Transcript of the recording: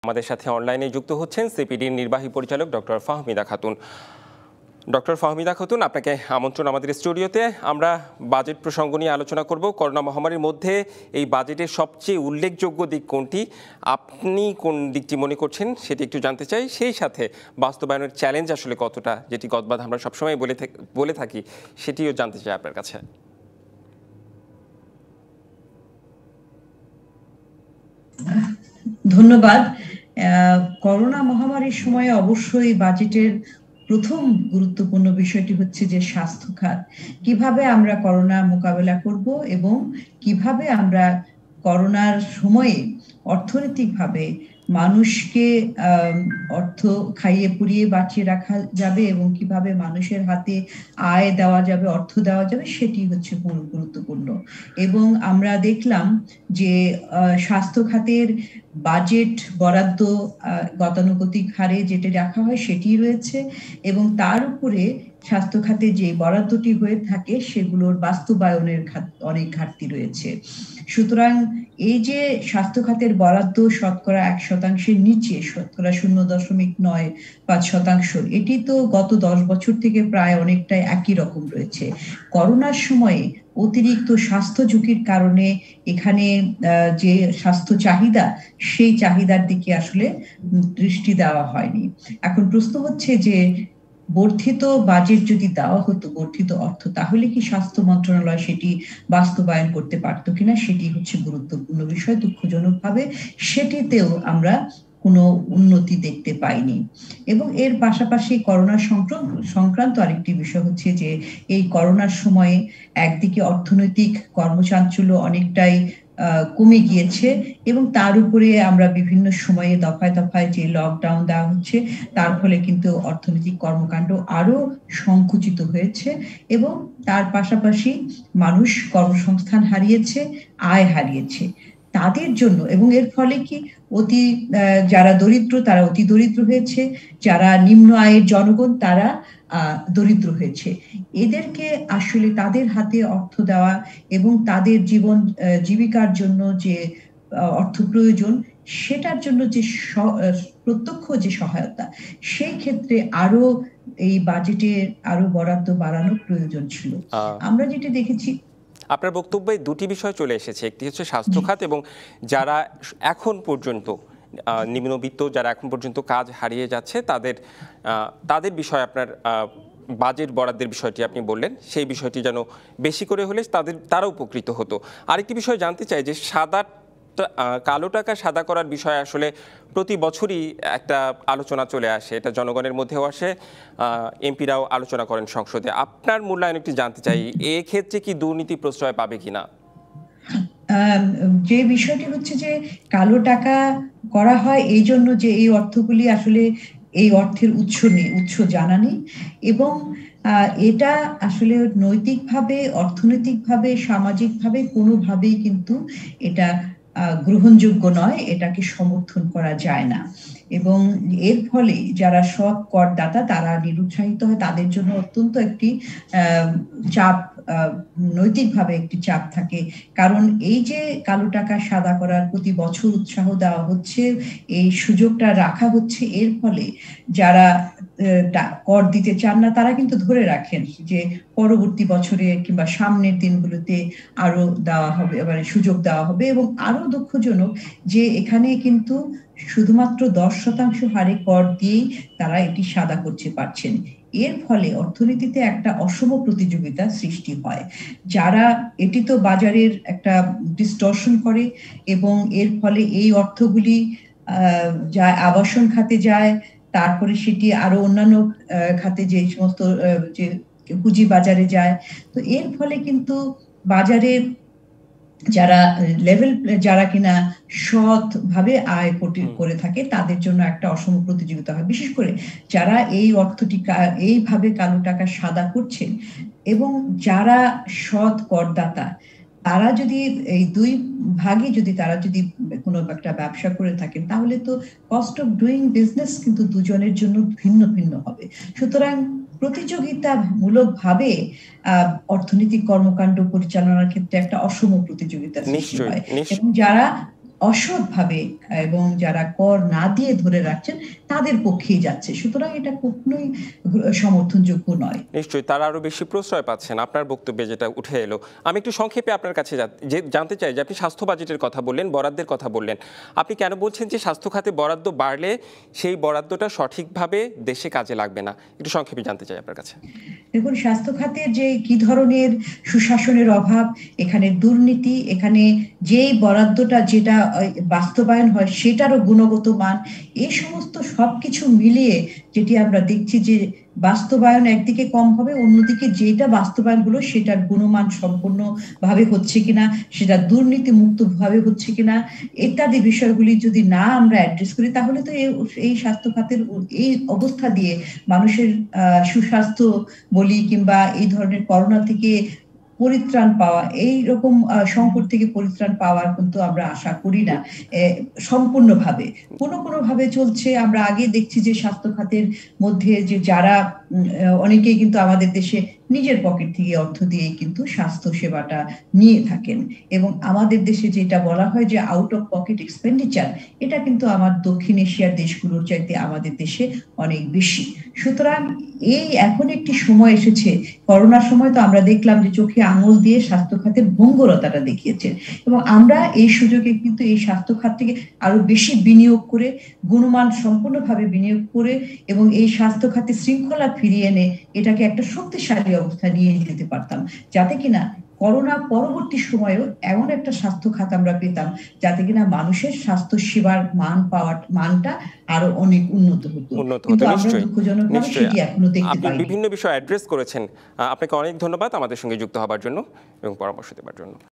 আমাদের সাথে অনলাইনে যুক্ত হচ্ছেন সিপিডির নির্বাহী পরিচালক ডক্টর ফাহমিদা খাতুন। ডক্টর ফাহমিদা খাতুন, আপনাকে আমন্ত্রণ আমাদের স্টুডিওতে। আমরা বাজেট প্রসঙ্গ নিয়ে আলোচনা করব। করোনা মহামারীর মধ্যে এই বাজেটের সবচেয়ে উল্লেখযোগ্য দিক কোনটি, আপনি কোন দিকটি মনে করছেন সেটি একটু জানতে চাই। সেই সাথে বাস্তবায়নের চ্যালেঞ্জ আসলে কতটা, যেটি গতবাদ আমরা সবসময় বলে থাকি, সেটিও জানতে চাই আপনার কাছে। ধন্যবাদ। করোনা মহামারীর সময়ে অবশ্যই বাজেটের প্রথম গুরুত্বপূর্ণ বিষয়টি হচ্ছে যে স্বাস্থ্য খাত, কিভাবে আমরা করোনা মোকাবেলা করব এবং কিভাবে আমরা করোনার সময়ে অর্থনৈতিকভাবে মানুষকে অর্থ খাইয়ে পুড়িয়ে বাঁচিয়ে রাখা যাবে এবং কিভাবে মানুষের হাতে আয় দেওয়া যাবে, অর্থ দেওয়া যাবে, সেটি হচ্ছে গুরুত্বপূর্ণ। এবং আমরা দেখলাম যে স্বাস্থ্য খাতের বাজেট বরাদ্দ গতানুগতিক হারে যেটি রাখা হয় সেটি রয়েছে এবং তার উপরে স্বাস্থ্য খাতে যে বরাদ্দটি হয়ে থাকে সেগুলোর বাস্তবায়নের অনেক ঘাটতি রয়েছে। সুতরাং এই যে স্বাস্থ্য খাতের বরাদ্দ শতকরা 1%-এর নিচে, শতকরা 0.95%, এটি তো গত 10 বছর থেকে প্রায় অনেকটাই একই রকম রয়েছে। করোনার সময়ে অতিরিক্ত স্বাস্থ্য ঝুঁকির কারণে এখানে যে স্বাস্থ্য চাহিদা, সেই চাহিদার দিকে আসলে দৃষ্টি দেওয়া হয়নি। এখন প্রশ্ন হচ্ছে যে বর্ধিত বাজেট যদি দেওয়া হতো, বর্ধিত অর্থ, তাহলে কি স্বাস্থ্য মন্ত্রণালয় সেটি বাস্তবায়ন করতে পারতো কিনা, সেটি হচ্ছে গুরুত্বপূর্ণ বিষয়। দুঃখজনকভাবে সেটিতেও আমরা কোনো উন্নতি দেখতে পাইনি। এবং এর পাশাপাশি করোনা সংক্রান্ত আরেকটি বিষয় হচ্ছে যে এই করোনার সময়ে একদিকে অর্থনৈতিক কর্মচাঞ্চল্য অনেকটাই কমে গিয়েছে এবং তার উপরে আমরা বিভিন্ন সময়ে দফায় দফায় যে লকডাউন দেওয়া হচ্ছে, তার ফলে কিন্তু অর্থনৈতিক কর্মকাণ্ড আরো সংকুচিত হয়েছে এবং তার পাশাপাশি মানুষ কর্মসংস্থান হারিয়েছে, আয় হারিয়েছে তাদের জন্য। এবং এর ফলে কি যারা দরিদ্র তারা অতি দরিদ্র হয়েছে, যারা নিম্ন আয়ের জনগণ তারা দরিদ্র হয়েছে। এদেরকে আসলে তাদের হাতে অর্থ দেওয়া এবং তাদের জীবিকার জন্য যে অর্থ প্রয়োজন, সেটার জন্য যে প্রত্যক্ষ যে সহায়তা, সেই ক্ষেত্রে আরো এই বাজেটে আরো বরাদ্দ বাড়ানোর প্রয়োজন ছিল। আমরা যেটা দেখেছি, আপনার বক্তব্যে দুটি বিষয় চলে এসেছে, একটি হচ্ছে স্বাস্থ্য খাত এবং যারা এখন পর্যন্ত নিম্নবিত্ত, যারা এখন পর্যন্ত কাজ হারিয়ে যাচ্ছে তাদের বিষয়ে আপনার বাজেট বরাদ্দের বিষয়টি আপনি বললেন, সেই বিষয়টি যেন বেশি করে হলে তারা উপকৃত হতো। আরেকটি বিষয় জানতে চাই যে কালো টাকা সাদা করার বিষয় আসলে প্রতি বছরই একটা আলোচনা চলে আসে, এটা জনগণের মধ্যেও আসে, এমপিরাও আলোচনা করেন সংসদে। আপনার মূল্যায়ন একটু জানতে চাই, এক্ষেত্রে কি দুর্নীতি প্রশ্রয় পাবে কিনা? যে বিষয়টি হচ্ছে যে কালো টাকা করা হয় এই জন্য যে এই অর্থগুলি আসলে এই অর্থের উৎস জানা নেই এবং এটা আসলে নৈতিকভাবে, অর্থনৈতিকভাবে, সামাজিকভাবে কোনোভাবেই কিন্তু এটা গ্রহণযোগ্য নয়, এটাকে সমর্থন করা যায় না। এবং এর ফলে যারা সৎ করদাতা তারা নিরুৎসাহিত হয়, তাদের জন্য অত্যন্ত একটি চাপ, নৈতিকভাবে একটি চাপ থাকে। কারণ এই যে কালো টাকা সাদা করার প্রতি বছর উৎসাহ দেওয়া হচ্ছে, এই সুযোগটা রাখা হচ্ছে, এর ফলে যারা কর দিতে চান না তারা কিন্তু ধরে রাখেন যে পরবর্তী বছরে কিংবা সামনের দিনগুলোতে আরো দেওয়া হবে, মানে সুযোগ দেওয়া হবে। এবং আরো দুঃখজনক যে এখানে কিন্তু শুধুমাত্র 10% হারে কর দিয়েই তারা এটি সাদা করতে পারছেন। এর ফলে অর্থনীতিতে একটা অসম প্রতিযোগিতা সৃষ্টি হয়, যারা এটি তো বাজারের একটা ডিস্টরশন করে এবং এর ফলে এই অর্থগুলি যায় আবাসন খাতে যায়, তারপরে সেটি আরো অন্যান্য খাতে যে সমস্ত যে পুঁজি বাজারে যায়। তো এর ফলে কিন্তু বাজারে যারা কিনা সৎ ভাবে আয় করে থাকে তাদের জন্য একটা অসম প্রতিযোগিতা হয়, বিশেষ করে যারা এই অর্থটি এইভাবে কালো টাকা সাদা করছেন এবং যারা সৎ করদাতা, তারা যদি এই দুই ভাগে তারা যদি কোনো একটা ব্যবসা করে থাকেন, তাহলে তো কস্ট অফ ডুইং বিজনেস কিন্তু দুজনের জন্য ভিন্ন ভিন্ন হবে। সুতরাং প্রতিযোগিতামূলক ভাবে অর্থনৈতিক কর্মকাণ্ড পরিচালনার ক্ষেত্রে একটা অসম প্রতিযোগিতা সৃষ্টি হয় এবং যারা অসৎভাবে এবং যারা কর না দিয়ে ধরে রাখছেন তাদের পক্ষেই যাচ্ছে। সুতরাং এটা কখনোই সমর্থনযোগ্য নয়। নিশ্চয়ই তারা আরো বেশি প্রশ্রয় পাচ্ছেন আপনার বক্তব্যে যেটা উঠে এলো। আমি একটু সংক্ষেপে আপনার কাছে জানতে চাই যে আপনি স্বাস্থ্য বাজেটের কথা বললেন, বরাদ্দের কথা বললেন। আপনি কেন বলছেন যে স্বাস্থ্য খাতে বরাদ্দ বাড়লে সেই বরাদ্দটা সঠিকভাবে দেশে কাজে লাগবে না? একটু সংক্ষেপে জানতে চাই আপনার কাছে। দেখুন, স্বাস্থ্য খাতের যে কি ধরনের সুশাসনের অভাব, এখানে দুর্নীতি, এখানে যেই বরাদ্দটা যেটা বাস্তবায়ন হয় সেটারও গুণগত মান, এই সমস্ত সবকিছু মিলিয়ে যেটি আমরা দেখছি যে বাস্তবায়ন একদিকে কম হবে, অন্যদিকে যেটা বাস্তবায়ন হলো সেটার গুণমান সম্পূর্ণ ভাবে হচ্ছে কিনা, সেটা দুর্নীতি মুক্ত ভাবে হচ্ছে কিনা, ইত্যাদি বিষয়গুলি যদি না আমরা অ্যাড্রেস করি তাহলে তো এই স্বাস্থ্য খাতের এই অবস্থা দিয়ে মানুষের সুস্বাস্থ্য বলি কিংবা এই ধরনের করোনা থেকে পরিত্রাণ পাওয়া, এই রকম সংকট থেকে পরিত্রাণ পাওয়ার কিন্তু আমরা আশা করি না সম্পূর্ণভাবে। কোনো কোনো ভাবে চলছে। আমরা আগে দেখছি যে স্বাস্থ্য খাতের মধ্যে যে যারা অনেকেই কিন্তু আমাদের দেশে নিজের পকেট থেকে অর্থ দিয়ে কিন্তু স্বাস্থ্য সেবাটা নিয়ে থাকেন, এবং আমাদের দেশে যেটা বলা হয় যে আউট অফ পকেট এক্সপেন্ডিচার, এটা কিন্তু আমার দক্ষিণ এশিয়ার দেশগুলোর চাইতে আমাদের দেশে অনেক বেশি। সুতরাং এই এখন একটি সময় এসেছে, করোনার সময় তো আমরা দেখলাম যে চোখে আঙুল দিয়ে স্বাস্থ্য খাতের ভঙ্গুরতাটা দেখিয়েছে, এবং আমরা এই সুযোগে কিন্তু এই স্বাস্থ্য খাত থেকে আরো বেশি বিনিয়োগ করে, গুণমান সম্পূর্ণভাবে বিনিয়োগ করে এবং এই স্বাস্থ্য খাতে শৃঙ্খলা ফিরিয়ে এনে এটাকে একটা শক্তিশালী অবস্থা নিয়ে যেতে পারতাম, যাতে কিনা করোনা পরবর্তী সময়েও এমন একটা স্বাস্থ্য খাত আমরা পেতাম যাতে কিনা মানুষের স্বাস্থ্য সেবার মানটা আরো অনেক উন্নত হতো। কিন্তু আমরা দুঃখজনকভাবে সেটি এখনো দেখতে আপনি পাইনি। বিভিন্ন বিষয় অ্যাড্রেস করেছেন। আপনাকে অনেক ধন্যবাদ আমাদের সঙ্গে যুক্ত হবার জন্য এবং পরামর্শ দেওয়ার জন্য।